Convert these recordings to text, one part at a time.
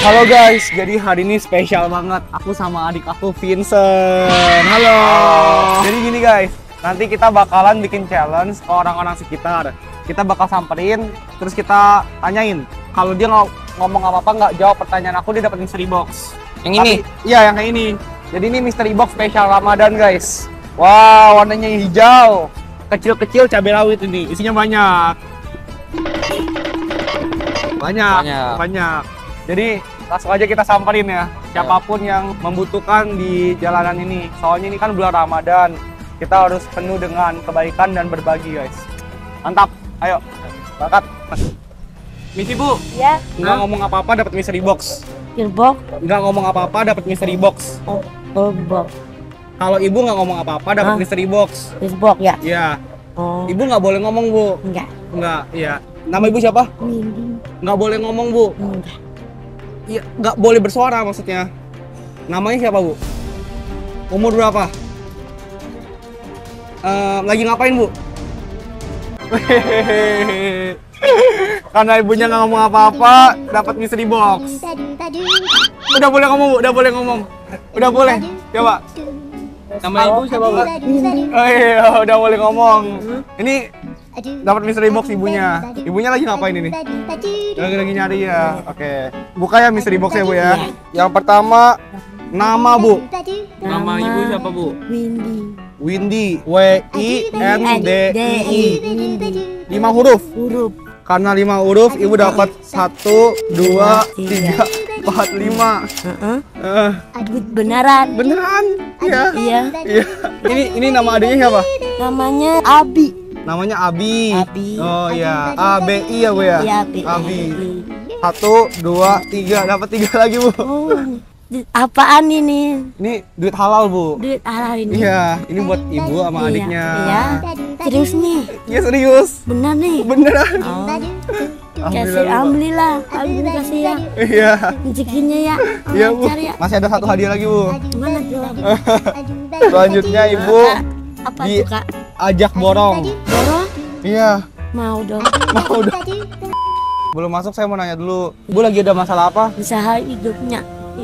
Halo guys, jadi hari ini spesial banget. Aku sama adik aku Vincent. Halo. Jadi gini guys, nanti kita bakalan bikin challenge ke orang-orang sekitar. Kita bakal samperin, terus kita tanyain. Kalau dia ngomong apa-apa nggak jawab pertanyaan aku, dia dapat mystery box. Yang ini? Iya, yang kayak ini. Jadi ini mystery box spesial Ramadan guys. Wow, warnanya hijau. Kecil-kecil cabai rawit ini. Isinya banyak. Banyak. Jadi langsung aja kita samperin ya, siapapun yang membutuhkan di jalanan ini. Soalnya ini kan bulan Ramadan, kita harus penuh dengan kebaikan dan berbagi guys. Mantap, ayo berangkat. Misi Bu, ya. nggak ngomong apa-apa dapat mystery box. Box? Nggak ngomong apa-apa dapat mystery box. Oh, box. Kalau Ibu nggak ngomong apa-apa dapat mystery box. Box ya? Iya. Oh. Ibu nggak boleh ngomong Bu. Nggak, iya. Nama Ibu siapa? Mindi. Nggak boleh ngomong Bu. Enggak. Iya, nggak boleh bersuara maksudnya. Namanya siapa Bu? Umur berapa? Lagi ngapain Bu? Karena ibunya nggak ngomong apa-apa, dapat mystery box. Udah boleh ngomong Bu, udah boleh ngomong. Udah boleh, coba. Nama Ibu siapa Bu? Oh iya, udah boleh ngomong. Ini dapat mystery box ibunya. Ibunya lagi ngapain ini? Lagi nyari ya. Oke. Buka ya mystery box ya Bu ya. Yang pertama nama Bu. Nama Ibu siapa Bu? Windy. W-I-N-D-I. 5 huruf. Karena 5 huruf Ibu dapat 1, 2, 3, 4, 5. Beneran? Iya. Ini nama adiknya siapa? Namanya Abi. Namanya Abi. Oh iya, A-B-I ya Bu ya? Iya, Abi. 1, 2, 3, dapat 3 lagi Bu. Oh, apaan ini? Ini duit halal Bu. Duit halal ini? Iya, ini buat Ibu sama adiknya. Iya. Serius nih? Iya serius. Bener nih? Beneran. Oh. Alhamdulillah. Kasih ya. Iya. Rezekinya ya. Iya Bu. Ya. Masih ada 1 hadiah lagi Bu. Mana tuh? Selanjutnya Ibu Apa tuh Kak? ajak borong. Borong? Iya. Mau dong. Mau dong. Belum masuk, saya mau nanya dulu. Ibu lagi ada masalah apa? Usaha hidupnya.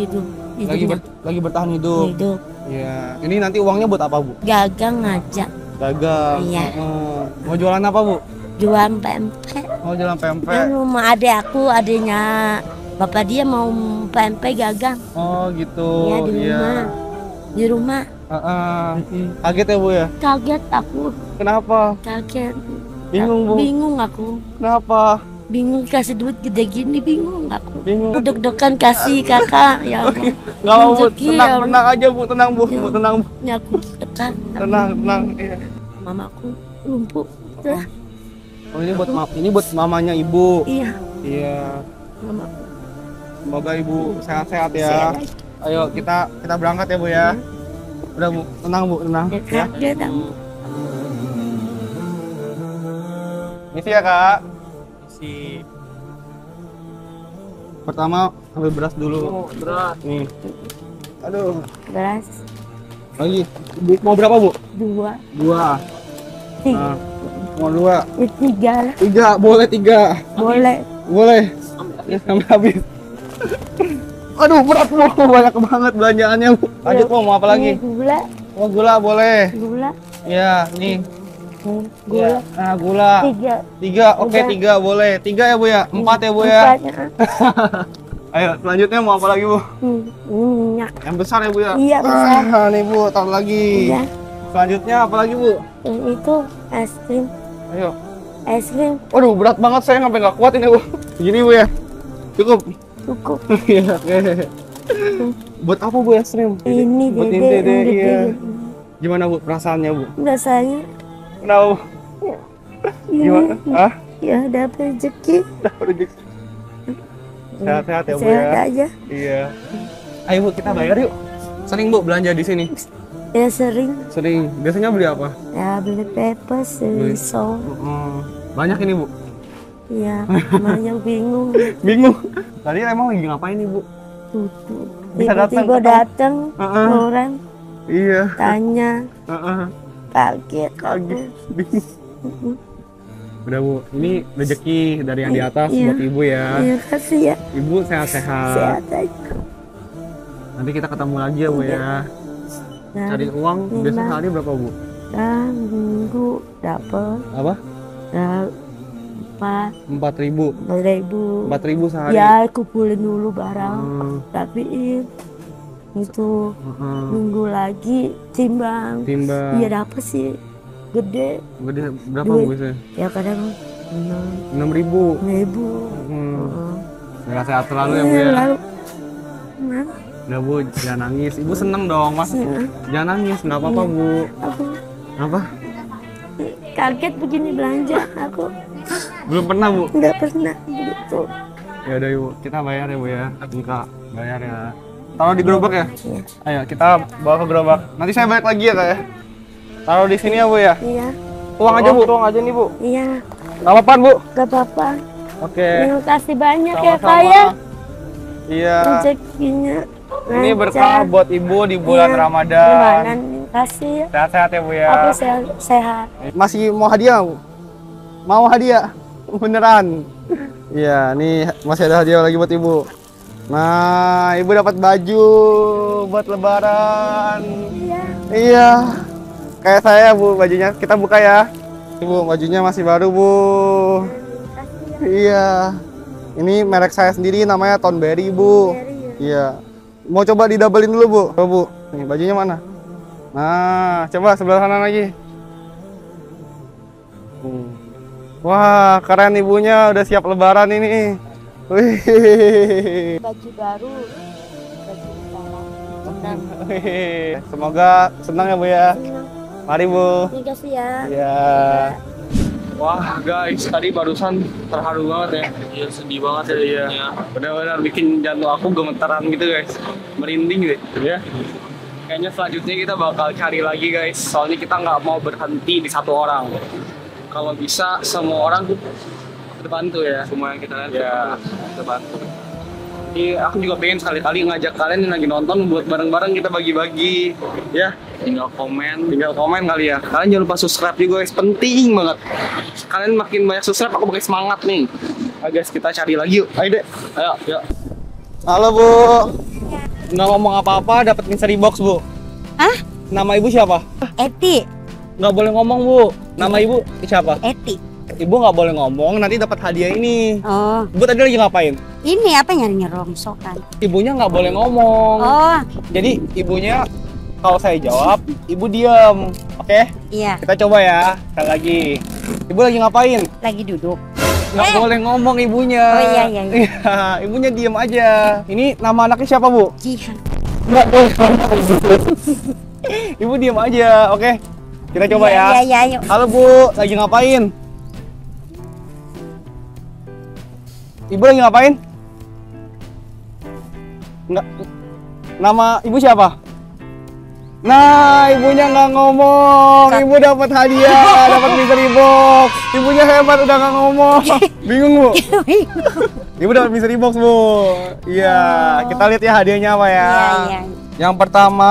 Lagi bertahan hidup. Iya. Ini nanti uangnya buat apa Bu? Gagang ngajak. Dagang. Iya. Mau jualan apa Bu? Jualan pempek. Mau jualan pempek. Dan rumah adiknya bapak dia mau pempek gagang. Oh gitu. Iya di rumah. Kaget ya Bu ya? Kaget aku. Kenapa? Kaget. Bingung Bu? Bingung aku. Kenapa? Bingung kasih duit gede gini, bingung aku. Bingung. Deg-degan kasih kakak ya Allah. Nggak mau Bu, tenang aja Bu, tenang Bu, tenang Bu. Ini aku dekat. Tenang. Iya. Mamaku lumpuh. Udah. Oh ini buat mamanya Ibu. Iya. Iya. Mamaku. Semoga Ibu sehat-sehat ya. Ayo kita berangkat ya Bu ya. Udah Bu, tenang Bu, tenang. Ya. Misi ya Kak. Misi. Pertama ambil beras dulu. Beras. Nih. Aduh. Beras. Lagi. Mau berapa Bu? 2. 2. 3. Mau 2. 3. 3, boleh 3. Boleh. Ya sampai habis. Aduh berat Bu, banyak banget belanjaannya Bu. Lanjut Bu, mau apa lagi? Gula. Oh gula boleh. Gula. Ya nih. Gula. Nah gula. 3, oke 3 boleh. 3 ya Bu ya? 4 ya Bu ya? 4. Ayo selanjutnya mau apa lagi Bu? Minyak. Yang besar ya Bu ya? Iya besar. Nih Bu, taruh lagi. Iya. Selanjutnya apa lagi Bu? Itu es krim. Ayo. Es krim. Waduh berat banget, saya sampai nggak kuat ini Bu. Gini Bu ya? Cukup? Cukup. Iya. Buat apa Bu es krim? Ini buat Dede. Iya. Gimana Bu perasaannya Bu? Rasanya. Kenapa Bu? Gimana? Hah? Ya dapat rezeki. Dapat rezeki. Sehat-sehat ya Bu ya? Sehat aja. Iya. Ayo Bu kita bayar yuk. Sering Bu belanja di sini? Ya sering. Biasanya beli apa? Ya beli pepes, risol. Banyak ini Bu? Iya, banyak bingung. Bingung? Tadi emang lagi ngapain nih Bu? Tiba-tiba datang orang. Iya. Tanya. Kaget. Bingung. Udah Bu, ini rezeki dari yang di atas Iya. buat Ibu ya. Terima kasih ya. Ibu sehat-sehat. Sehat aja. Nanti kita ketemu lagi ya Bu ya. Nah, Cari uang biasa Iya. sehari berapa Bu? dan minggu dapat Apa? 4.000. 4.000. 4.000 sehari. Ya kumpulin dulu barang, Hmm, rapiin itu hmm. minggu lagi timbang. Timbang. Iya dapat sih gede Gede berapa Duit. Bu biasanya? ya kadang 6.000. 6.000. Sehat-sehat selalu ya Bu ya. Lalu nah, Udah Bu, jangan nangis. Ibu seneng dong Mas. Jangan nangis, nggak apa-apa Bu. aku Apa? kaget begini belanja, aku Belum pernah Bu. nggak pernah begitu. Ya udah Ibu, kita bayar ya Bu ya. Enggak, bayar ya. Taruh di gerobak ya? Iya. Ayo kita bawa ke gerobak. Nanti saya balik lagi ya Kak ya. Taruh di sini ya Bu ya. Iya, Tuang aja Bu. Tuang aja nih Bu. iya, Nggak apa-apa Bu. nggak apa-apa. Oke. Terima kasih banyak ya Sama-sama. Kak ya. Iya. Rezekinya Ini lancar. berkah buat Ibu di bulan Iya. Ramadan. Gimana nih? Kasih ya. Sehat-sehat ya Bu ya. Aku sehat. Masih mau hadiah Bu? Mau hadiah? Beneran? Iya, nih masih ada hadiah lagi buat Ibu. Nah, Ibu dapat baju buat Lebaran. Iya. Iya. Kayak saya Bu, bajunya kita buka ya. Ibu, bajunya masih baru Bu. Iya. Ini merek saya sendiri namanya Tonberry Bu. Iya. Mau coba didabelin dulu Bu. Coba Bu. Nih bajunya mana? Nah, coba sebelah kanan lagi. Wah, keren ibunya udah siap Lebaran ini. Wih. Baju baru. Baju lebaran. Wih. Semoga senang ya Bu ya. Mari Bu. Terima kasih ya. Ya. Wah guys, tadi barusan terharu banget ya. Iya sedih banget ya. Iya. Benar-benar bikin jantung aku gemetaran gitu guys. Merinding deh. Ya. Kayaknya selanjutnya kita bakal cari lagi guys. Soalnya kita nggak mau berhenti di satu orang. Kalau bisa semua orang terbantu ya. Semua yang kita lihat Ya, terbantu. Jadi aku juga pengen sekali-kali ngajak kalian yang lagi nonton buat bareng-bareng kita bagi-bagi. Ya. tinggal komen. Tinggal komen kali ya. Kalian jangan lupa subscribe juga guys, penting banget. Kalian makin banyak subscribe aku makin semangat nih. Ayo guys, kita cari lagi yuk. Ayo deh. Ayo, yuk. Halo Bu. Nggak ngomong apa-apa, dapat mystery box Bu. Hah? Nama Ibu siapa? Eti. Nggak boleh ngomong Bu. Nama Ibu siapa? Eti. Ibu nggak boleh ngomong, nanti dapat hadiah ini. Oh, Ibu tadi lagi ngapain? ini apa nyarinya rongsokan? Ibunya nggak boleh ngomong. Oh, Jadi ibunya kalau saya jawab, Ibu diam. Oke? iya, Kita coba ya, sekali lagi. Ibu lagi ngapain? lagi duduk. Nggak boleh ngomong ibunya. Oh, iya, iya, iya. Iya, ibunya diem aja. Ini nama anaknya siapa Bu? Jihan. Nggak boleh ngomong. Ibu diem aja, oke? Kita coba Iya, ya. iya, iya, yuk. Halo Bu, lagi ngapain? Ibu lagi ngapain? Nggak. Nama ibu siapa? Nah, ibunya nggak ngomong. Ibu dapat hadiah, dapat mystery box. Ibunya hebat, udah nggak ngomong. Bingung Bu? Ibu dapat mystery box Bu. Iya, kita lihat ya hadiahnya apa ya. Iya, iya. Yang pertama,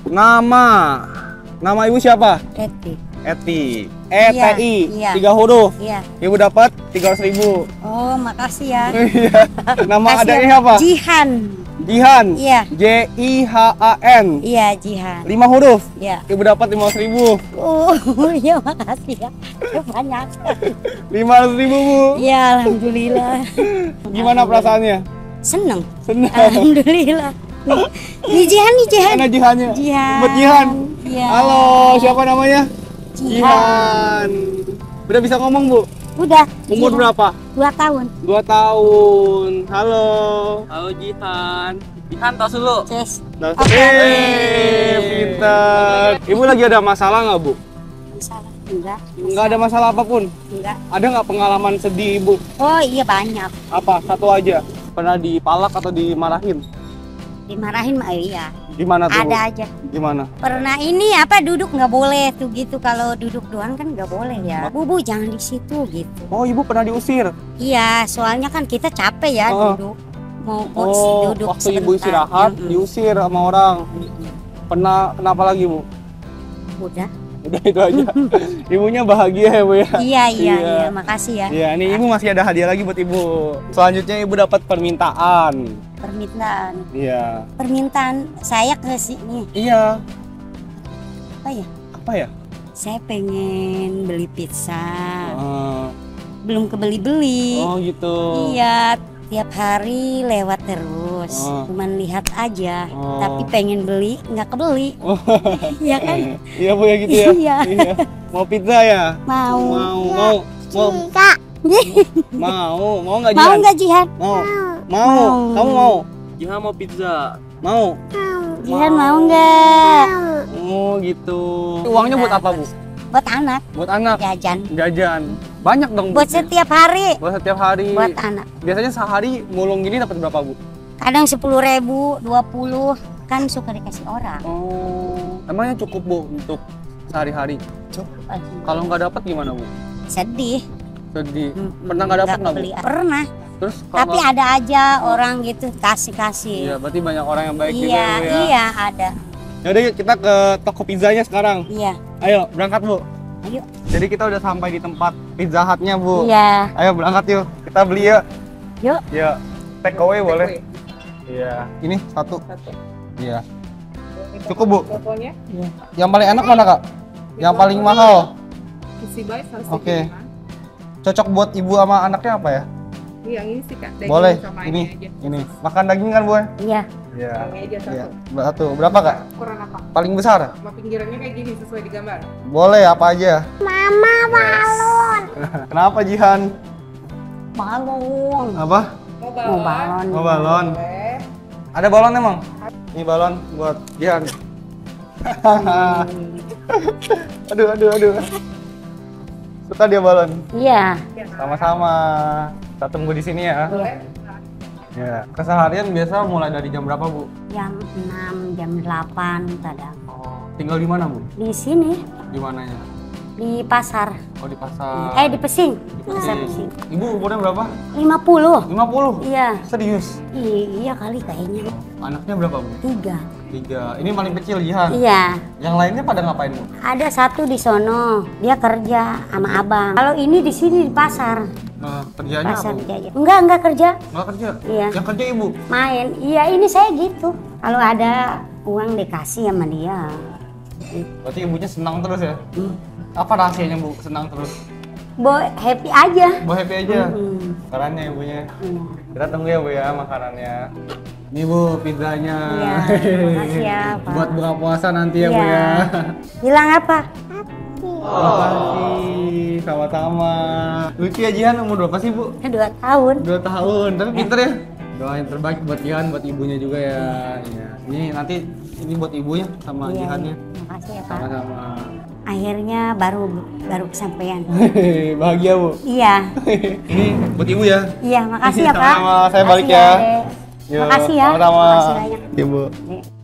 nama ibu siapa? Eti. Eti. E-T-I. Iya. 3 huruf. Iya. Ibu dapat 300.000. Oh, makasih ya. Iya. Nama Makasih adanya ya. apa? Jihan. Jihan. Iya. J-I-H-A-N. Iya, Jihan. 5 huruf. Iya. Ibu dapat 500.000. Oh, iya makasih ya. Banyak. 500.000 Bu. Iya, alhamdulillah. Gimana perasaannya? Seneng. Senang. Alhamdulillah. Nih Jihan, nih Jihan. Mana Jihannya? Jihan. Buat Jihan. Iya. Halo, siapa namanya? Jihan. Udah bisa ngomong Bu? Udah. Umur Jihan. berapa? 2 tahun. 2 tahun. Halo. Halo Jihan. Jihan tos dulu. Ces. Nah, Oke. pintar. Ibu lagi ada masalah nggak Bu? Masalah enggak? Nggak ada masalah apapun. Enggak. Ada nggak pengalaman sedih Ibu? Oh, iya banyak. Apa? Satu aja. Pernah dipalak atau dimarahin? Dimarahin mah iya. Gimana tuh? Bu? Ada aja. Gimana? Pernah ini apa duduk nggak boleh tuh gitu, kalau duduk doang kan nggak boleh ya. Bu jangan di situ gitu. Oh, Ibu pernah diusir? Iya, soalnya kan kita capek ya Oh. duduk. Mau Oh, duduk waktu Ibu sebentar. istirahat Mm-mm. diusir sama orang. Pernah kenapa lagi Bu? Udah. Udah itu aja. Ibunya bahagia ya, Bu ya. Iya, makasih ya. Iya, ini Ibu masih ada hadiah lagi buat Ibu. Selanjutnya Ibu dapat permintaan. Permintaan. Iya. Permintaan saya ke sini. Iya. Apa ya? Apa ya? Saya pengen beli pizza. Oh, Belum kebeli-beli. oh gitu. Iya, tiap hari lewat terus. Oh. Cuman lihat aja. Oh. Tapi pengen beli, nggak kebeli. Oh. Iya kan? Iya Bu ya gitu ya. Iya. Mau pizza ya? Mau. Mau nggak Mau Jihan? nggak Jihan? Mau. Mau. Kamu mau? Jihan mau pizza. Mau. Jihan mau nggak? Oh gitu. Uangnya buat apa Bu? Buat anak, Buat anak. jajan. Jajan. Banyak dong Bu. Buat setiap hari. Buat setiap hari. Buat anak. Biasanya sehari mulung gini dapat berapa Bu? Kadang 10.000, 20 kan suka dikasih orang. Oh. Emangnya cukup Bu untuk sehari-hari? Kalau nggak dapat gimana Bu? Sedih. Sedih. Pernah nggak dapat nggak Bu? beli. Pernah. Terus kalau Tapi nggak- ada aja orang gitu kasih-kasih. Iya, berarti banyak orang yang baik juga Iya, ya, Bu ya. iya ada. Yaudah yuk kita ke toko pizzanya sekarang. Iya. Ayo berangkat Bu. Ayo. Jadi kita udah sampai di tempat Pizza Hut-nya Bu. Iya. Ayo berangkat yuk. Kita beli yuk. Yuk. Ya. Take away boleh. Iya. Ini satu. Iya. Cukup Bu. Pokoknya Iya. Yang paling enak mana Kak? Yang paling mahal. isi baik harus Oke. diterima. Cocok buat ibu sama anaknya apa ya? Yang ini sih Kak, daging Boleh. sama Ini. aja. Ini. Makan daging kan Bu? Iya. Iya. Ini aja satu. Iya. Satu. Berapa Kak? Ukuran apa? Paling besar? Sama pinggirannya kayak gini sesuai di gambar. Boleh apa aja? Mama balon. Kenapa Jihan? Balon. Apa? Mau Mau balon. Oh balon. Boleh. Ada balon emang? Ini balon buat Jihan. Aduh. Suka dia balon. Iya. Sama-sama. Kita tunggu di sini ya. Boleh. Ya. Keseharian biasa mulai dari jam berapa Bu? Jam 6, jam 8 kadang. Oh, tinggal di mana Bu? Di sini, Di mananya? di pasar. Oh di pasar. Di Pesing. Di Pasar Pesing. Pesing. Ibu umurnya berapa? 50. 50? Iya. Serius? Iya kali kayaknya. Anaknya berapa Bu? 3. 3. Ini paling kecil Jihan. Iya. Yang lainnya pada ngapain Bu? Ada satu di sono, dia kerja sama abang. Kalau ini di sini di pasar. Kerjanya Pasar apa Bu? jajan. Enggak kerja. Nggak kerja? Iya. Yang kerja Ibu? Main. Iya, ini saya gitu. Kalau ada uang dikasih sama dia. Berarti ibunya senang terus ya? Hmm. Apa rahasianya Bu senang terus? Boy, happy aja. Bu happy aja? Hmm. Makanannya ibunya. Iya. Kita tunggu ya Bu ya makanannya. Ini Bu pizzanya. Iya, makasih ya, Pak. Buat buka puasa nanti ya Bu Iya. ya. Bilang apa? Makasih, sama-sama. Lucu ya Jihan, umur berapa sih Bu? 2 tahun. 2 tahun, tapi pinter ya. Doa yang terbaik buat Jihan, buat ibunya juga ya. Iya. Ini nanti ini buat ibunya sama Iya, Jihannya. makasih ya Pak. Sama-sama. Akhirnya baru kesampaian. Bahagia Bu. Iya, Ini buat ibu ya. iya makasih ya Pak. Sama-sama, saya balik Makasih ya. Dek. Yuk, Makasih ya. Sama-sama. Makasih banyak. Iya Bu. Dek.